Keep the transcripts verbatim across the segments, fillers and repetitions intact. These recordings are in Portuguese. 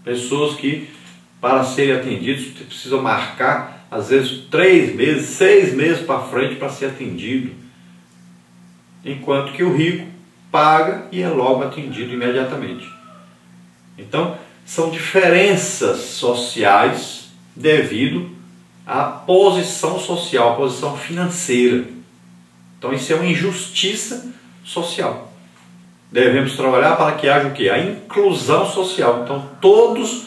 Pessoas que, para serem atendidos, precisam marcar, às vezes, três meses, seis meses para frente para ser atendido. Enquanto que o rico paga e é logo atendido imediatamente. Então, são diferenças sociais devido à posição social, à posição financeira. Então, isso é uma injustiça social. Devemos trabalhar para que haja o quê? A inclusão social. Então, todos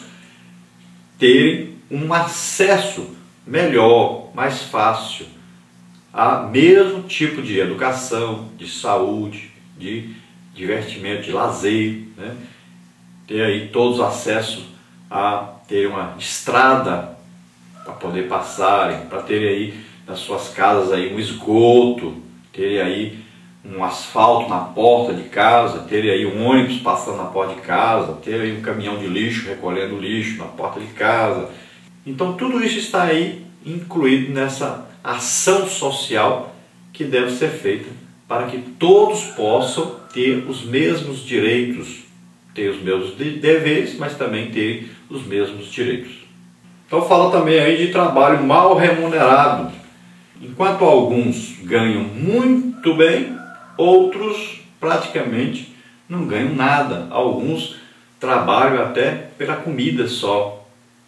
terem um acesso melhor, mais fácil, a mesmo tipo de educação, de saúde, de divertimento, de lazer, né? Ter aí todos acesso a ter uma estrada para poder passarem, para terem aí nas suas casas aí um esgoto, terem aí um asfalto na porta de casa, terem aí um ônibus passando na porta de casa, terem aí um caminhão de lixo recolhendo lixo na porta de casa. Então tudo isso está aí incluído nessa ação social que deve ser feita para que todos possam ter os mesmos direitos, ter os mesmos deveres, mas também ter os mesmos direitos. Então fala também aí de trabalho mal remunerado. Enquanto alguns ganham muito bem, outros praticamente não ganham nada. Alguns trabalham até pela comida só.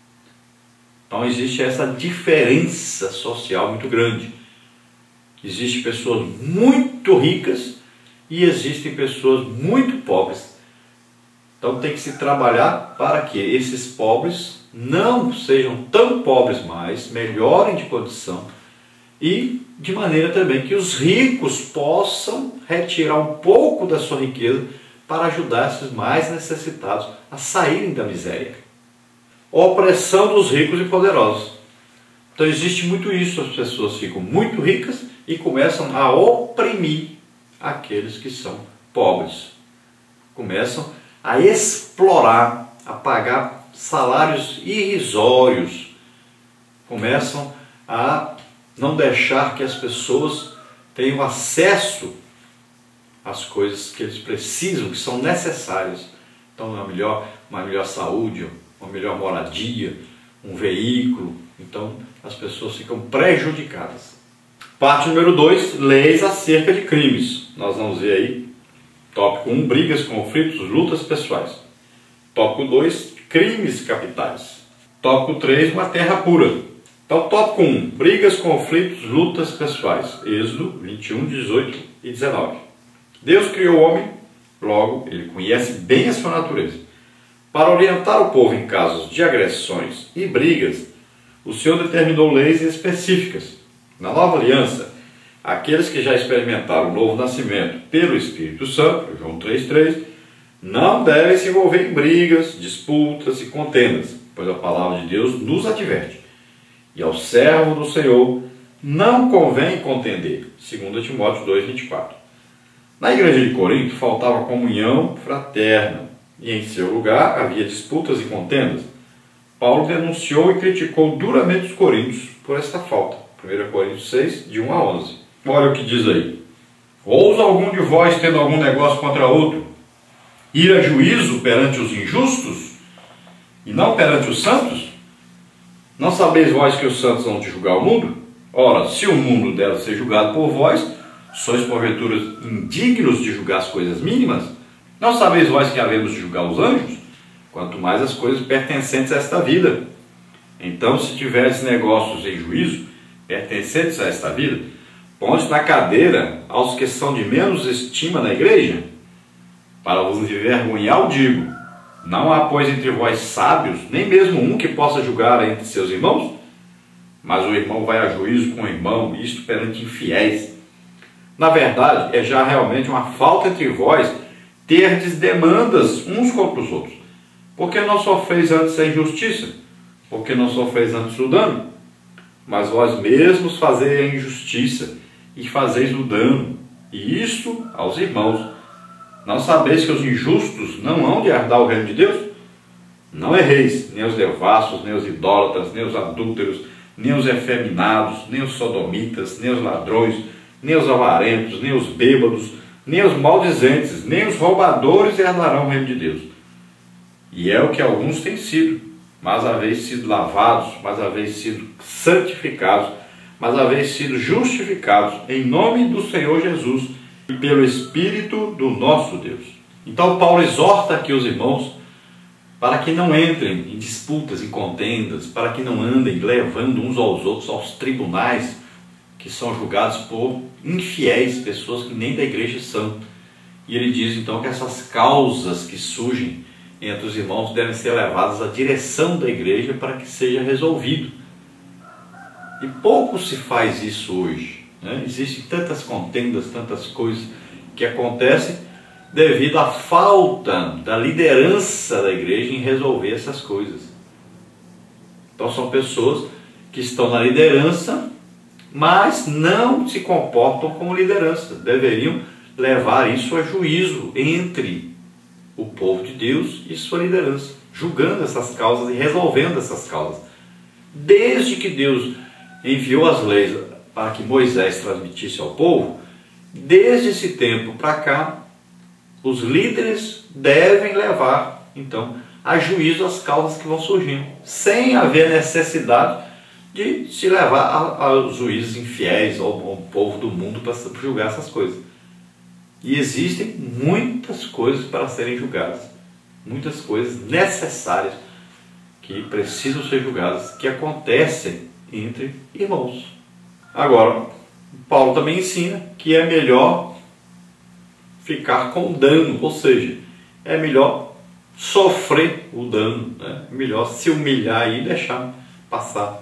Então existe essa diferença social muito grande. Existem pessoas muito ricas e existem pessoas muito pobres. Então tem que se trabalhar para que esses pobres não sejam tão pobres mais, melhorem de condição e de maneira também que os ricos possam retirar um pouco da sua riqueza para ajudar esses mais necessitados a saírem da miséria. Opressão dos ricos e poderosos. Então existe muito isso, as pessoas ficam muito ricas e começam a oprimir aqueles que são pobres. Começam a explorar, a pagar salários irrisórios. Começam a não deixar que as pessoas tenham acesso às coisas que eles precisam, que são necessárias. Então uma melhor, uma melhor saúde, uma melhor moradia, um veículo. Então as pessoas ficam prejudicadas. Parte número dois, leis acerca de crimes. Nós vamos ver aí, tópico um, brigas, conflitos, lutas pessoais. Tópico dois, crimes capitais. Tópico três, uma terra pura. Então, tópico um, brigas, conflitos, lutas pessoais. Êxodo vinte e um, dezoito e dezenove. Deus criou o homem, logo, ele conhece bem a sua natureza. Para orientar o povo em casos de agressões e brigas, o Senhor determinou leis específicas. Na nova aliança, aqueles que já experimentaram o novo nascimento pelo Espírito Santo, João três, três, não devem se envolver em brigas, disputas e contendas, pois a palavra de Deus nos adverte. E ao servo do Senhor não convém contender, segundo Timóteo dois, vinte e quatro. Na igreja de Corinto faltava comunhão fraterna, e em seu lugar havia disputas e contendas. Paulo denunciou e criticou duramente os coríntios por esta falta. primeira Coríntios seis, de um a onze. Olha o que diz aí. Ousa algum de vós, tendo algum negócio contra outro, ir a juízo perante os injustos e não perante os santos? Não sabeis vós que os santos vão de julgar o mundo? Ora, se o mundo deve ser julgado por vós, sois porventura indignos de julgar as coisas mínimas? Não sabeis vós que havemos de julgar os anjos? Quanto mais as coisas pertencentes a esta vida. Então, se tiveres negócios em juízo, pertencentes a esta vida, ponte na cadeira aos que são de menos estima na igreja? Para vos envergonhar, o digo, não há, pois, entre vós sábios, nem mesmo um que possa julgar entre seus irmãos? Mas o irmão vai a juízo com o irmão, isto perante infiéis. Na verdade, é já realmente uma falta entre vós terdes demandas uns contra os outros. Porque não sofreis antes a injustiça? Porque não sofreis antes o dano? Mas vós mesmos fazeis a injustiça e fazeis o dano, e isto aos irmãos. Não sabeis que os injustos não hão de herdar o reino de Deus? Não erreis, nem os devassos, nem os idólatras, nem os adúlteros, nem os efeminados, nem os sodomitas, nem os ladrões, nem os avarentos, nem os bêbados, nem os maldizentes, nem os roubadores herdarão o reino de Deus. E é o que alguns têm sido, mas haveis sido lavados, mas haveis sido santificados, mas haveis sido justificados em nome do Senhor Jesus e pelo Espírito do nosso Deus. Então Paulo exorta aqui os irmãos para que não entrem em disputas, em contendas, para que não andem levando uns aos outros aos tribunais, que são julgados por infiéis, pessoas que nem da igreja são. E ele diz então que essas causas que surgem entre os irmãos devem ser levadas à direção da igreja para que seja resolvido. E pouco se faz isso hoje, né? Existem tantas contendas, tantas coisas que acontecem devido à falta da liderança da igreja em resolver essas coisas. Então são pessoas que estão na liderança, mas não se comportam como liderança. Deveriam levar isso a juízo entre o povo de Deus e sua liderança, julgando essas causas e resolvendo essas causas. Desde que Deus enviou as leis para que Moisés transmitisse ao povo, desde esse tempo para cá, os líderes devem levar, então, a juízo as causas que vão surgindo, sem haver necessidade de se levar aos juízes infiéis ou ao povo do mundo para julgar essas coisas. E existem muitas coisas para serem julgadas, muitas coisas necessárias que precisam ser julgadas, que acontecem entre irmãos. Agora, Paulo também ensina que é melhor ficar com dano, ou seja, é melhor sofrer o dano, né? É melhor se humilhar e deixar passar.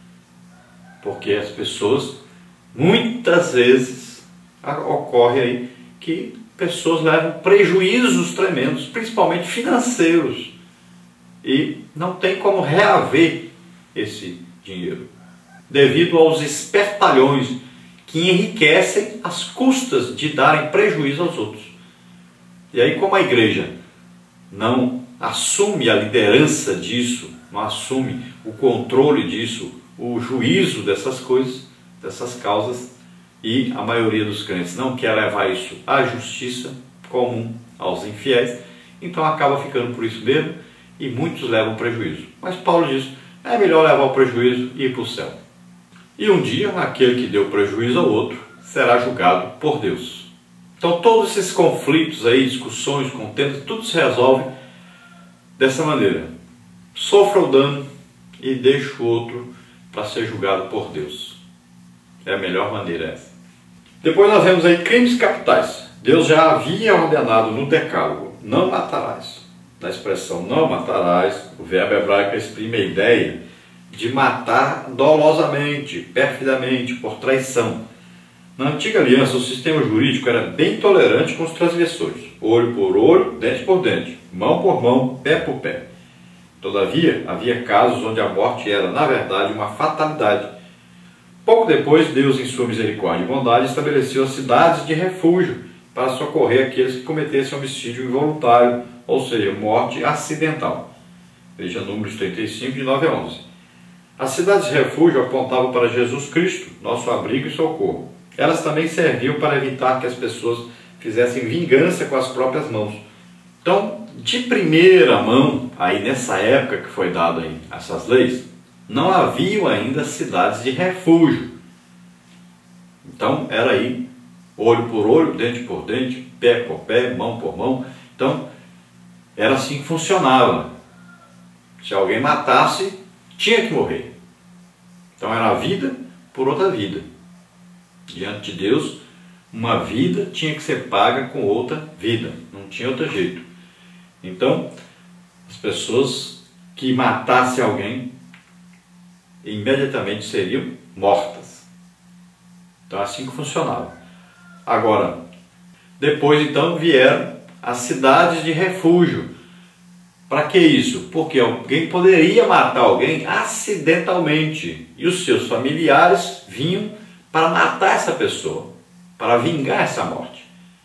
Porque as pessoas, muitas vezes, ocorre aí que pessoas levam prejuízos tremendos, principalmente financeiros, e não tem como reaver esse dinheiro, devido aos espertalhões que enriquecem às custas de darem prejuízo aos outros. E aí, como a igreja não assume a liderança disso, não assume o controle disso, o juízo dessas coisas, dessas causas, e a maioria dos crentes não quer levar isso à justiça comum aos infiéis, então acaba ficando por isso mesmo, e muitos levam prejuízo. Mas Paulo diz, é melhor levar o prejuízo e ir para o céu. E um dia, aquele que deu prejuízo ao outro será julgado por Deus. Então todos esses conflitos aí, discussões, contendas, tudo se resolve dessa maneira. Sofra o dano e deixe o outro para ser julgado por Deus. É a melhor maneira essa. Depois nós vemos aí crimes capitais. Deus já havia ordenado no decálogo, não matarás. Na expressão não matarás, o verbo hebraico exprime a ideia de matar dolosamente, perfidamente, por traição. Na antiga aliança, o sistema jurídico era bem tolerante com os transgressores. Olho por olho, dente por dente, mão por mão, pé por pé. Todavia, havia casos onde a morte era, na verdade, uma fatalidade. Pouco depois, Deus, em sua misericórdia e bondade, estabeleceu as cidades de refúgio para socorrer aqueles que cometessem homicídio involuntário, ou seja, morte acidental. Veja Números trinta e cinco, de nove a onze. As cidades de refúgio apontavam para Jesus Cristo, nosso abrigo e socorro. Elas também serviam para evitar que as pessoas fizessem vingança com as próprias mãos. Então, de primeira mão, aí nessa época que foi dada aí essas leis, não haviam ainda cidades de refúgio. Então, era aí olho por olho, dente por dente, pé por pé, mão por mão. Então, era assim que funcionava. Se alguém matasse, tinha que morrer. Então era a vida por outra vida. Diante de Deus, uma vida tinha que ser paga com outra vida. Não tinha outro jeito. Então, as pessoas que matassem alguém, imediatamente seriam mortas. Então assim que funcionava. Agora, depois então vieram as cidades de refúgio. Para que isso? Porque alguém poderia matar alguém acidentalmente e os seus familiares vinham para matar essa pessoa, para vingar essa morte.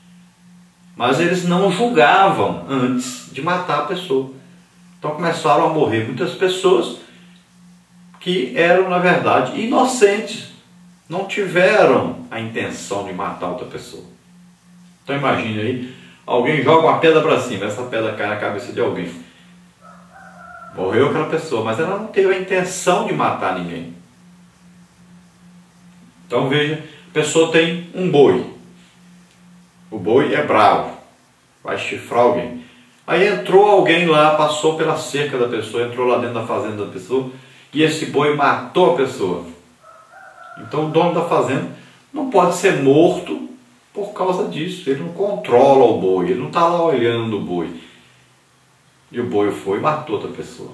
Mas eles não julgavam antes de matar a pessoa. Então começaram a morrer muitas pessoas que eram, na verdade, inocentes, não tiveram a intenção de matar outra pessoa. Então imagine aí, alguém joga uma pedra para cima, essa pedra cai na cabeça de alguém. Morreu aquela pessoa, mas ela não teve a intenção de matar ninguém. Então veja, a pessoa tem um boi. O boi é bravo, vai chifrar alguém. Aí entrou alguém lá, passou pela cerca da pessoa, entrou lá dentro da fazenda da pessoa, e esse boi matou a pessoa. Então o dono da fazenda não pode ser morto por causa disso. Ele não controla o boi, ele não está lá olhando o boi. E o boi foi e matou outra pessoa.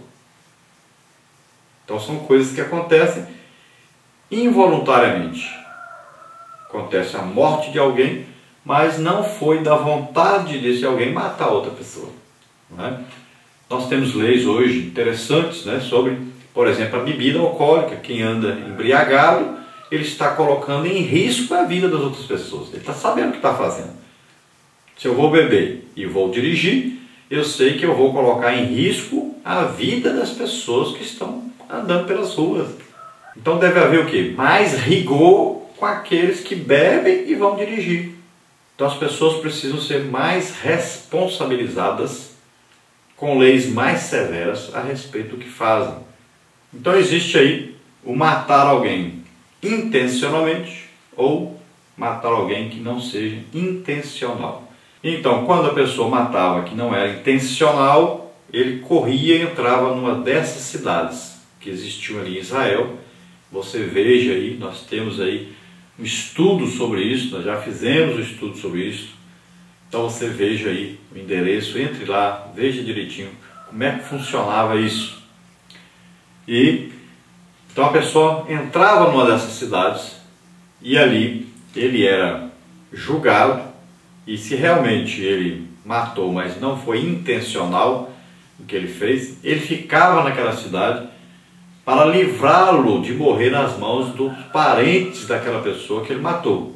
Então são coisas que acontecem involuntariamente. Acontece a morte de alguém, mas não foi da vontade desse alguém matar outra pessoa. Não é? Nós temos leis hoje interessantes, né, sobre, por exemplo, a bebida alcoólica. Quem anda embriagado, ele está colocando em risco a vida das outras pessoas. Ele está sabendo o que está fazendo. Se eu vou beber e vou dirigir, eu sei que eu vou colocar em risco a vida das pessoas que estão andando pelas ruas. Então deve haver o quê? Mais rigor com aqueles que bebem e vão dirigir. Então as pessoas precisam ser mais responsabilizadas com leis mais severas a respeito do que fazem. Então existe aí o matar alguém intencionalmente ou matar alguém que não seja intencional. Então, quando a pessoa matava que não era intencional, ele corria e entrava numa dessas cidades que existiam ali em Israel. Você veja aí, nós temos aí um estudo sobre isso, nós já fizemos um estudo sobre isso. Então você veja aí o endereço, entre lá, veja direitinho como é que funcionava isso. E então a pessoa entrava numa dessas cidades e ali ele era julgado, e se realmente ele matou, mas não foi intencional o que ele fez, ele ficava naquela cidade para livrá-lo de morrer nas mãos dos parentes daquela pessoa que ele matou.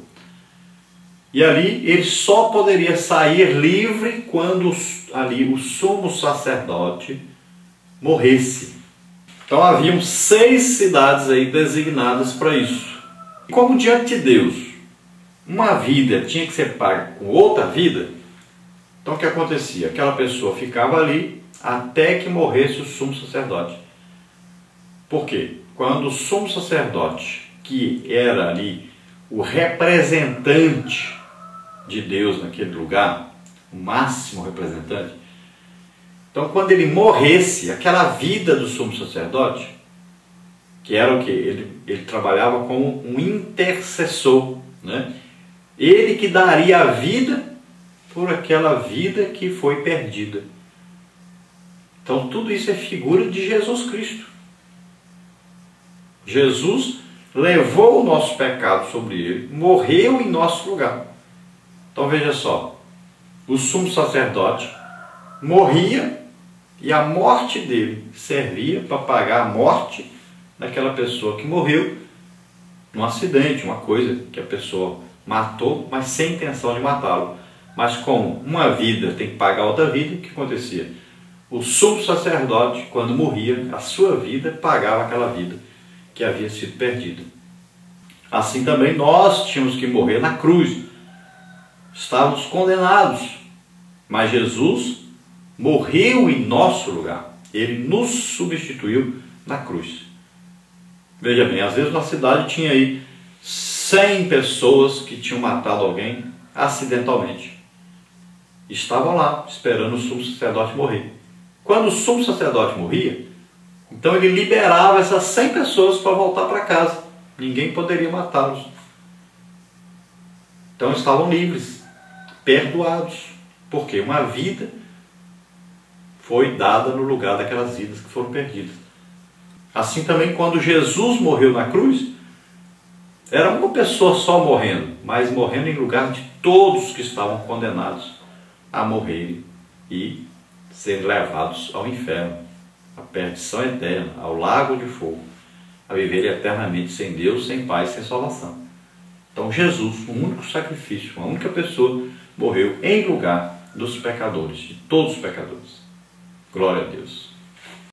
E ali ele só poderia sair livre quando ali o sumo sacerdote morresse. Então haviam seis cidades aí designadas para isso. E como diante de Deus uma vida tinha que ser paga com outra vida, então o que acontecia? Aquela pessoa ficava ali até que morresse o sumo sacerdote. Por quê? Quando o sumo sacerdote, que era ali o representante de Deus naquele lugar, o máximo representante, então quando ele morresse, aquela vida do sumo sacerdote, que era o que? Ele, ele trabalhava como um intercessor, né? Ele que daria a vida por aquela vida que foi perdida. Então tudo isso é figura de Jesus Cristo. Jesus levou o nosso pecado sobre ele, morreu em nosso lugar. Então veja só, o sumo sacerdote morria e a morte dele servia para pagar a morte daquela pessoa que morreu num acidente, uma coisa que a pessoa matou, mas sem intenção de matá-lo. Mas como uma vida tem que pagar outra vida, o que acontecia? O sumo sacerdote, quando morria, a sua vida pagava aquela vida que havia sido perdida. Assim também nós tínhamos que morrer na cruz. Estávamos condenados, mas Jesus morreu em nosso lugar. Ele nos substituiu na cruz. Veja bem, às vezes na cidade tinha aí cem pessoas que tinham matado alguém acidentalmente. Estavam lá esperando o sumo sacerdote morrer. Quando o sumo sacerdote morria, então ele liberava essas cem pessoas para voltar para casa. Ninguém poderia matá-los. Então estavam livres, perdoados, porque uma vida foi dada no lugar daquelas vidas que foram perdidas. Assim também quando Jesus morreu na cruz, era uma pessoa só morrendo, mas morrendo em lugar de todos que estavam condenados a morrerem e serem levados ao inferno, à perdição eterna, ao lago de fogo, a viver eternamente sem Deus, sem paz, sem salvação. Então Jesus, um único sacrifício, uma única pessoa, morreu em lugar dos pecadores, de todos os pecadores. Glória a Deus.